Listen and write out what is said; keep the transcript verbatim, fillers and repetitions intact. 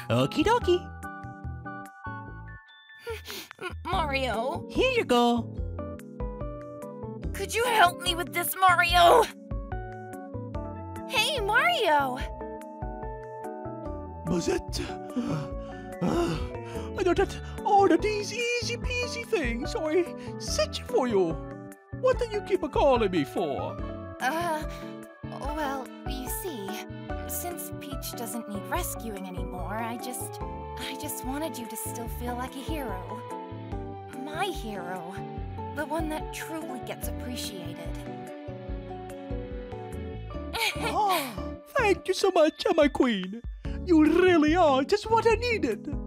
Okie dokie. Mario, Here you go. could you help me with this, Mario? Hey, Mario! Bowsette, I know that all of these easy peasy things are a cinch for you. What do you keep a calling me for? Uh, well, you see, since Peach doesn't need rescuing anymore, I just... I just wanted you to still feel like a hero. My hero. The one that truly gets appreciated. Oh, thank you so much, my queen. You really are just what I needed.